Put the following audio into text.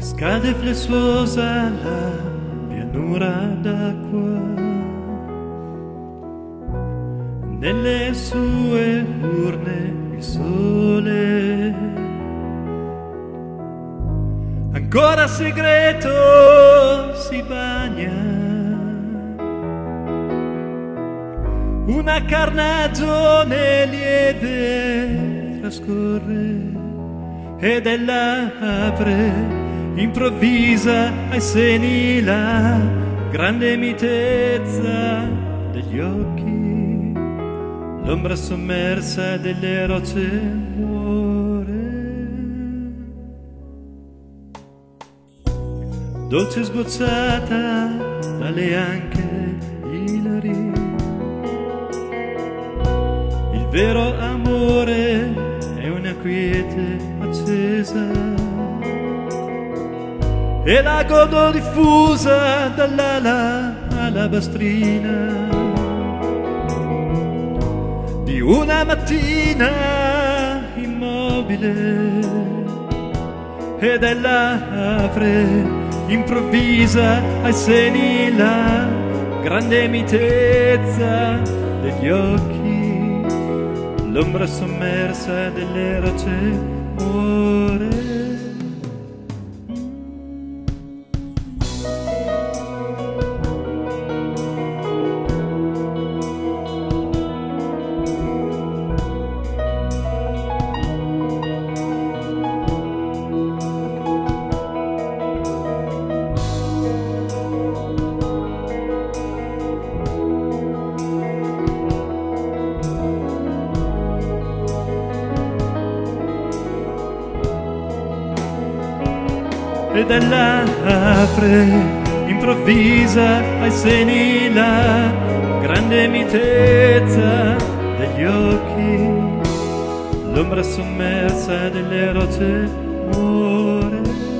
Scade flessuosa la pianura d'acqua, nelle sue urne il sole, ancora segreto si bagna. Una carnagione lieve trascorre ed ella apre improvvisa ai seni la grande mitezza degli occhi, l'ombra sommersa delle rocce muore. Dolce sbocciata dalle anche ilari, il vero amore è una quiete accesa, e la godo diffusa dall'ala alabastrina di una mattina immobile, ed ella apre improvvisa ai seni la grande mitezza degli occhi, l'ombra sommersa delle rocce muore. Ed ella apre improvvisa ai seni la grande mitezza degli occhi, l'ombra sommersa delle rocce muore.